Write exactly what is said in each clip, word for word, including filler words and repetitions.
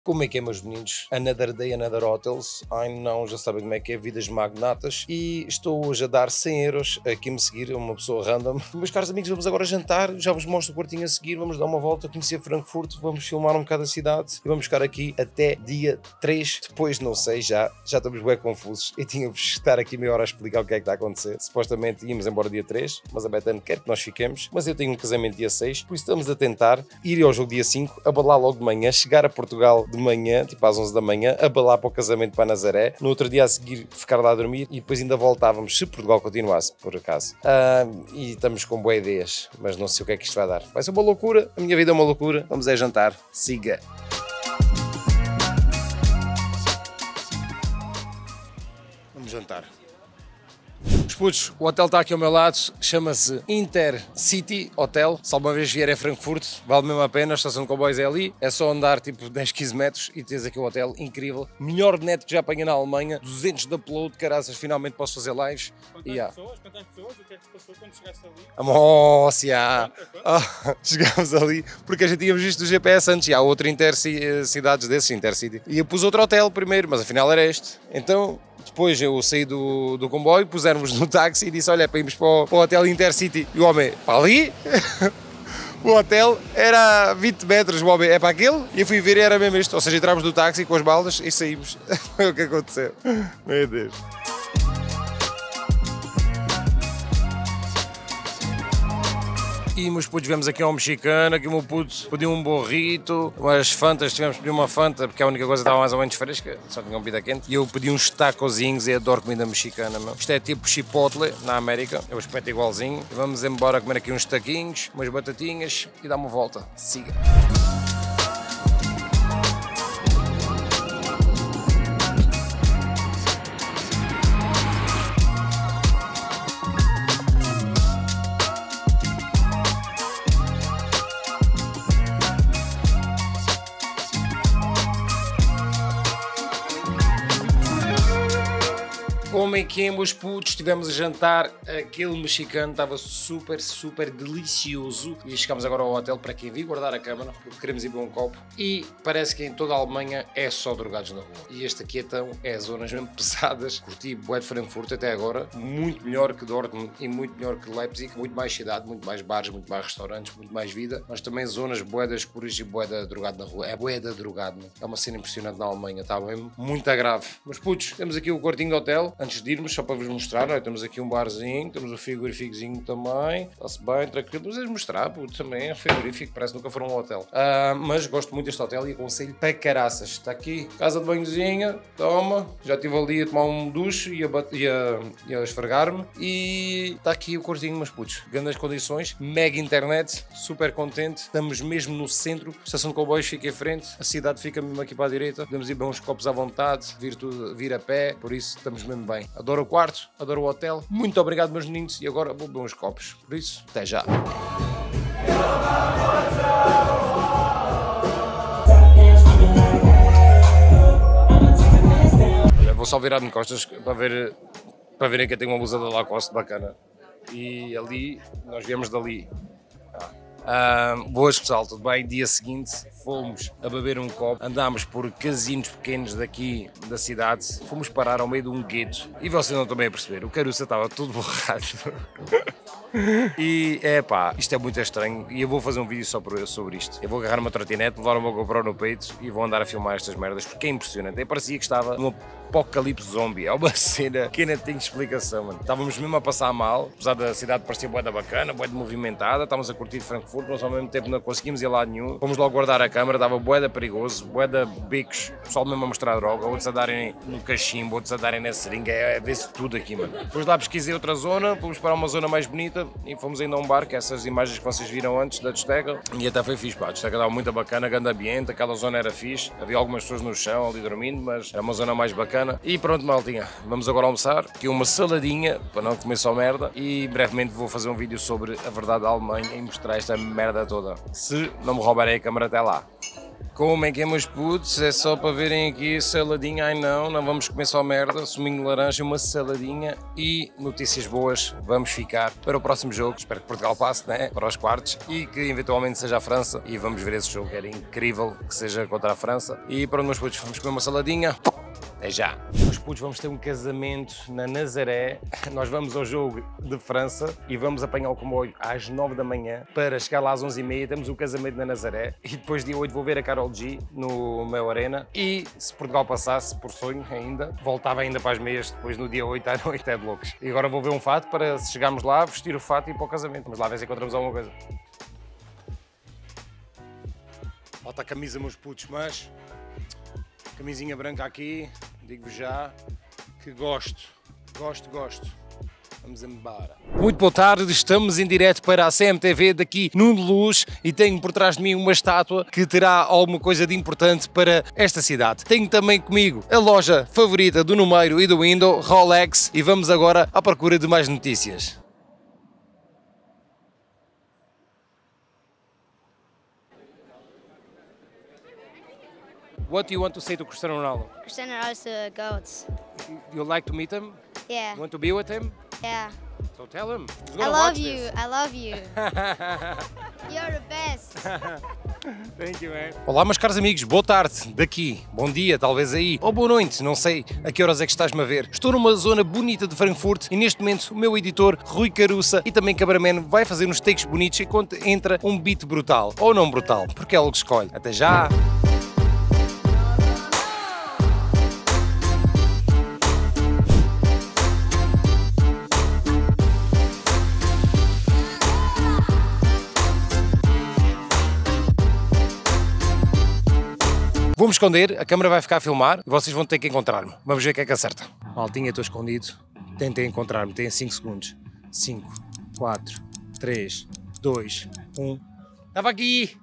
Como é que é, meus meninos? Another day, another hotels. Ai não, já sabem como é que é, vidas magnatas. E estou hoje a dar cem euros a quem me seguir, uma pessoa random. Meus caros amigos, vamos agora jantar. Já vos mostro o quartinho a seguir. Vamos dar uma volta, conhecer Frankfurt. Vamos filmar um bocado a cidade. E vamos ficar aqui até dia três. Depois, não sei, já, já estamos bem confusos. Eu tinha-vos de estar aqui meia hora a explicar o que é que está a acontecer. Supostamente íamos embora dia três, mas a Betano quer que nós fiquemos. Mas eu tenho um casamento dia seis, por isso estamos a tentar ir ao jogo dia cinco, abalar logo de manhã, chegar a Portugal de manhã, tipo às onze da manhã, abalar para o casamento para Nazaré, no outro dia a seguir ficar lá a dormir e depois ainda voltávamos, se Portugal continuasse, por acaso. Ah, e estamos com boas ideias, mas não sei o que é que isto vai dar. Vai ser uma loucura, a minha vida é uma loucura. Vamos é jantar, siga! Vamos jantar. Os putos, o hotel está aqui ao meu lado, chama-se Intercity Hotel. Se alguma vez vier a Frankfurt, vale mesmo a pena, a estação de comboios é ali, é só andar tipo dez, quinze metros e tens aqui um hotel incrível. Melhor net que já apanhei na Alemanha, duzentos de upload, caraças, finalmente posso fazer lives. Quantas yeah. pessoas? Quantas pessoas? O que é que se passou quando chegaste ali? Amócia! Oh, chegámos ali, porque a gente tínhamos visto o G P S antes, e há outro Intercidades desses, Intercity. E eu pus outro hotel primeiro, mas afinal era este. Então, depois eu saí do, do comboio, pusermos no táxi e disse, olha, para irmos para o, para o hotel Intercity. E o homem, para ali? O hotel era vinte metros, o homem, é para aquele? E eu fui ver e era mesmo isto. Ou seja, entramos do táxi com as baldas e saímos. Foi o que aconteceu. Meu Deus. E meus putos, vemos aqui um mexicano, aqui o meu puto pediu um burrito, umas fantas, tivemos que pedir uma fanta porque a única coisa estava mais ou menos fresca, só tinha uma bebida quente. E eu pedi uns tacozinhos e adoro comida mexicana, meu. Isto é tipo chipotle na América, eu experimento igualzinho. E vamos embora comer aqui uns taquinhos, umas batatinhas e dar uma volta. Siga! Como é que é, meus putos? Estivemos a jantar, aquele mexicano estava super, super delicioso. E chegámos agora ao hotel para quem vir guardar a câmara, porque queremos ir beber um copo. E parece que em toda a Alemanha é só drogados na rua. E este aqui então é zonas mesmo pesadas. Curti bué de Frankfurt até agora, muito melhor que Dortmund e muito melhor que Leipzig. Muito mais cidade, muito mais bares, muito mais restaurantes, muito mais vida. Mas também zonas bué das escuras e bué da drogado na rua. É bué da drogado, né? É uma cena impressionante na Alemanha, está mesmo muito grave. Mas putos, temos aqui o quartinho do hotel. Antes de irmos, só para vos mostrar, olha, temos aqui um barzinho, temos o frigoríficozinho também, está-se bem, tranquilo, mas vos mostrar, puto, também é frigorífico, parece que nunca foram a um hotel. Uh, mas gosto muito deste hotel e aconselho para caraças. Está aqui, casa de banhozinha, toma, já estive ali a tomar um duche e a, e a, e a esfregar-me, e está aqui o quartinho, meus putos, grandes condições, mega internet, super contente, estamos mesmo no centro, estação de comboios fica em frente, a cidade fica mesmo aqui para a direita, podemos ir beber uns copos à vontade, vir, tudo, vir a pé, por isso estamos mesmo bem. Adoro o quarto, adoro o hotel. Muito obrigado, meus meninos. E agora vou beber uns copos. Por isso, até já. Olha, vou só virar-me de costas para ver, para verem que eu tenho uma blusa da Lacoste bacana. E ali, nós viemos dali. Uh, boas pessoal, tudo bem? Dia seguinte fomos a beber um copo, andámos por casinos pequenos daqui da cidade, fomos parar ao meio de um gueto e vocês não estão bem a perceber, o caruça estava tudo borrado. E é pá, isto é muito estranho e eu vou fazer um vídeo só sobre isto. Eu vou agarrar uma trotinete, levar uma GoPro no peito e vou andar a filmar estas merdas porque é impressionante. Eu parecia que estava num apocalipse zombie, é uma cena que ainda tem explicação, mano. Estávamos mesmo a passar mal, apesar da cidade parecer bué da bacana, bué de movimentada, estávamos a curtir Frankfurt, mas ao mesmo tempo não conseguimos ir lá nenhum. Fomos logo guardar a câmara, estava bué da perigoso, bué da bicos, pessoal mesmo a mostrar droga, outros a darem no cachimbo, outros a darem na seringa, é, é ver-se tudo aqui, mano. Depois lá pesquisei outra zona, fomos para uma zona mais bonita e fomos ainda a um bar, que é essas imagens que vocês viram antes da Destega, e até foi fixe, pá, a Destega estava muito bacana, grande ambiente, aquela zona era fixe, havia algumas pessoas no chão ali dormindo, mas era uma zona mais bacana. E pronto, maltinha, vamos agora almoçar, aqui uma saladinha, para não comer só merda, e brevemente vou fazer um vídeo sobre a verdade da Alemanha e mostrar esta merda toda, se não me roubarem a câmara até lá. Como é que é, meus putos? É só para verem aqui a saladinha. Ai não, não vamos comer só merda. Suminho de laranja, uma saladinha e notícias boas. Vamos ficar para o próximo jogo. Espero que Portugal passe, né? Para os quartos e que eventualmente seja a França. E vamos ver esse jogo. Era incrível que seja contra a França. E pronto, meus putos, vamos comer uma saladinha. Até já! Meus putos, vamos ter um casamento na Nazaré. Nós vamos ao jogo de França e vamos apanhar o comboio às nove da manhã para chegar lá às onze e meia. Temos o casamento na Nazaré e depois dia oito vou ver a Karol G no meu Arena. E se Portugal passasse, por sonho ainda, voltava ainda para as meias depois no dia oito à noite, é de loucos. E agora vou ver um fato para, se chegarmos lá, vestir o fato e ir para o casamento. Vamos lá ver se encontramos alguma coisa. Falta a camisa, meus putos, mas camisinha branca aqui, digo-vos já que gosto, gosto, gosto. Vamos embora. Muito boa tarde, estamos em direto para a C M T V daqui no Luz e tenho por trás de mim uma estátua que terá alguma coisa de importante para esta cidade. Tenho também comigo a loja favorita do Numeiro e do Window, Rolex, e vamos agora à procura de mais notícias. What do you want to say to Cristiano Ronaldo? Cristiano Ronaldo's the GOAT. You like to meet him? Yeah. You want to be with him? Yeah. So tell him. He's I gonna love watch you. this. I love you. You're the best. Thank you, man. Olá, meus caros amigos, boa tarde daqui, bom dia, talvez aí, ou boa noite, não sei a que horas é que estás-me a ver. Estou numa zona bonita de Frankfurt e neste momento o meu editor, Rui Caruça, e também cameraman, vai fazer uns takes bonitos enquanto entra um beat brutal, ou não brutal, porque é ele que escolhe. Até já! Vou-me esconder, a câmera vai ficar a filmar e vocês vão ter que encontrar-me. Vamos ver o que é que acerta. Maltinha, estou escondido. Tentem encontrar-me, têm cinco segundos. cinco, quatro, três, dois, um. Estava aqui!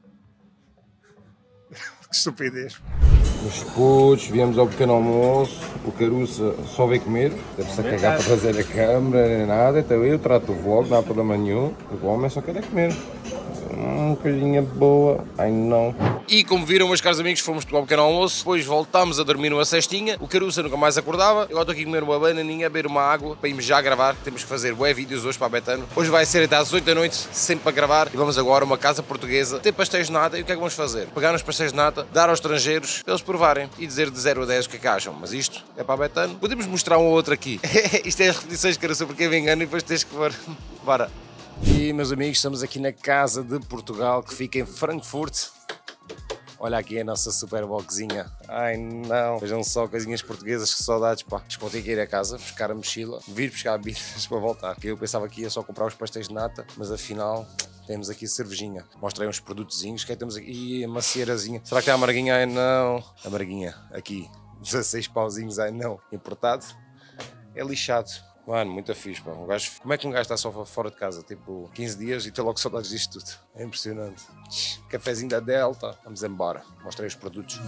Que estupidez. Os putos, viemos ao pequeno almoço, o Caruça só veio comer, deve-se a cagar para trazer a câmera, nem nada, então eu trato o vlog, não há problema nenhum, o homem só quer é comer. Hum, coisinha boa, ai não. E como viram, meus caros amigos, fomos tomar um pequeno almoço, depois voltámos a dormir numa cestinha, o Caruça nunca mais acordava, agora estou aqui a comer uma bananinha, a beber uma água, para irmos já gravar, temos que fazer bué vídeos hoje para a Betano. Hoje vai ser até às oito da noite, sempre para gravar, e vamos agora a uma casa portuguesa, ter pastéis de nata, e o que é que vamos fazer? Pegar nos pastéis de nata, dar aos estrangeiros, para eles provarem, e dizer de zero a dez o que é que acham, mas isto é para a Betano. Podemos mostrar um ou outro aqui. Isto é as repetições, Caruça, porque me engano e depois tens que pôr. Bora. E, meus amigos, estamos aqui na Casa de Portugal, que fica em Frankfurt. Olha aqui a nossa super boxinha. Ai não, vejam só, coisinhas portuguesas, que saudades, pá. Vou ter que ir a casa, buscar a mochila, vir buscar bebidas para voltar. Eu pensava que ia só comprar os pastéis de nata, mas afinal temos aqui cervejinha. Mostrei uns produtozinhos, que é que temos aqui? Ih, a macierazinha. Será que tem a amarguinha? Ai não. A amarguinha, aqui, dezasseis pauzinhos, ai não. Importado, é lixado. Mano, muito fixe, pá. Um gajo, como é que um gajo está só fora de casa, tipo, quinze dias e tem logo saudades disto tudo? É impressionante. Cafezinho da Delta. Vamos embora. Mostrei os produtos.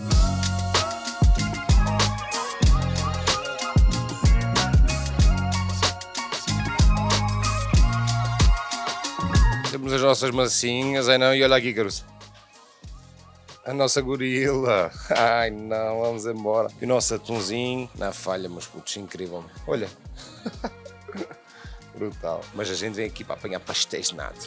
Temos as nossas massinhas, ai não, e olha aqui, Caruça. A nossa gorila. Ai não, vamos embora. E o nosso atunzinho na falha, meus putos, incrível. Olha. Brutal. Mas a gente vem aqui para apanhar pastéis de nata.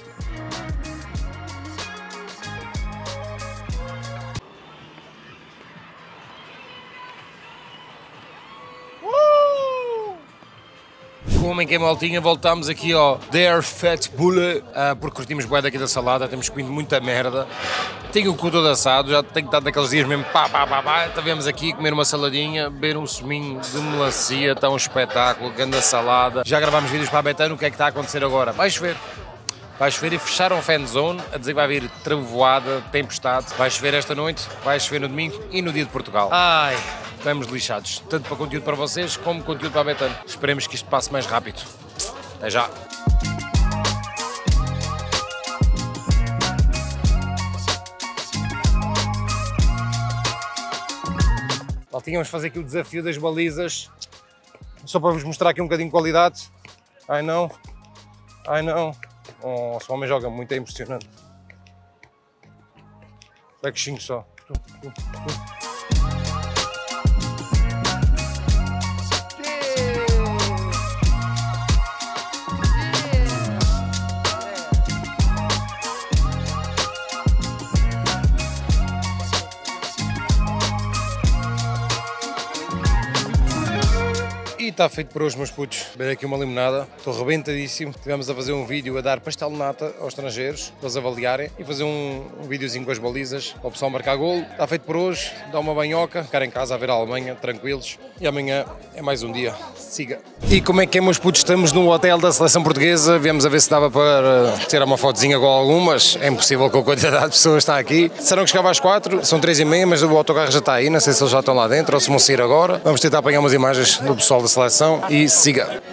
Como é que é, maltinha? Voltámos aqui ao Der Fat Bulle, uh, porque curtimos bué daqui da salada, temos comido muita merda. Tenho o cu todo assado, já tenho estado naqueles dias mesmo pá, pá, pá, pá. Então viemos aqui comer uma saladinha, beber um suminho de melancia, está um espetáculo, grande salada. Já gravámos vídeos para a Betano, o que é que está a acontecer agora? Vai chover. Vai chover e fecharam a fan zone, a dizer que vai vir trevoada, tempestade. Vai chover esta noite, vai chover no domingo e no dia de Portugal. Ai, estamos lixados, tanto para conteúdo para vocês como conteúdo para a Betano. Esperemos que isto passe mais rápido. Até já! Lá tínhamos de fazer aqui o desafio das balizas, só para vos mostrar aqui um bocadinho de qualidade. Ai não, ai não, oh, se o homem joga muito, é impressionante. Bequinho só. E está feito por hoje, meus putos. Beber aqui uma limonada, estou rebentadíssimo. Estivemos a fazer um vídeo a dar pastel de nata aos estrangeiros, para eles avaliarem, e fazer um, um videozinho com as balizas, para o pessoal marcar golo. Está feito por hoje, dá uma banhoca, ficar em casa a ver a Alemanha, tranquilos. E amanhã é mais um dia. Siga. E como é que é, meus putos? Estamos no hotel da seleção portuguesa, viemos a ver se dava para tirar uma fotozinha com algumas. É impossível com a quantidade de pessoas que está aqui. Disseram que chegava às quatro, são três e meia, mas o autocarro já está aí, não sei se eles já estão lá dentro ou se vão sair agora. Vamos tentar apanhar umas imagens do pessoal da seleção e siga.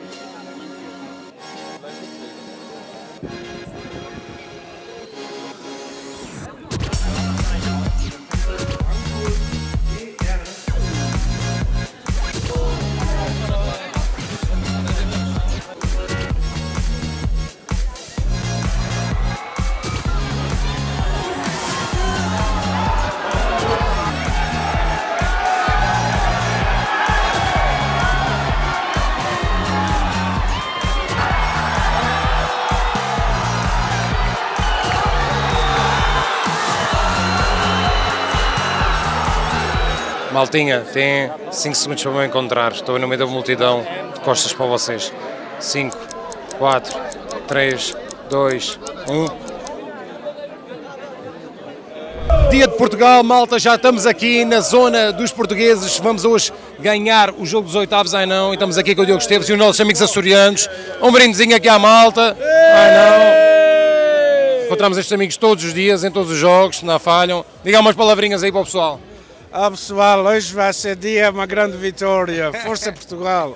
Maltinha, tem cinco segundos para me encontrar. Estou no meio da multidão, de costas para vocês. cinco, quatro, três, dois, um. Dia de Portugal, malta, já estamos aqui na zona dos portugueses. Vamos hoje ganhar o jogo dos oitavos, ai não. E estamos aqui com o Diogo Esteves e os nossos amigos açorianos. Um brindezinho aqui à malta. Ai não. Encontramos estes amigos todos os dias, em todos os jogos, não falham. Diga umas palavrinhas aí para o pessoal. Ah, pessoal, hoje vai ser dia uma grande vitória. Força Portugal!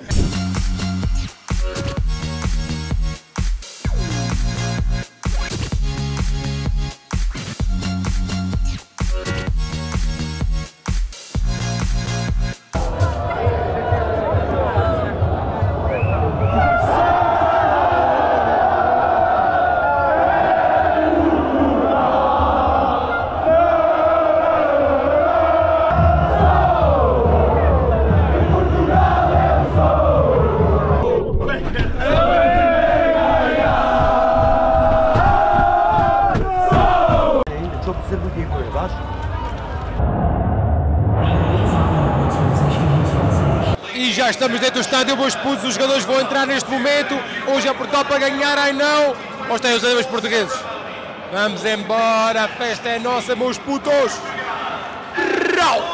E já estamos dentro do estádio, meus putos, os jogadores vão entrar neste momento. Hoje é Portugal para ganhar, ai não. Mostrem os amigos portugueses. Vamos embora, a festa é nossa, meus putos. Rau!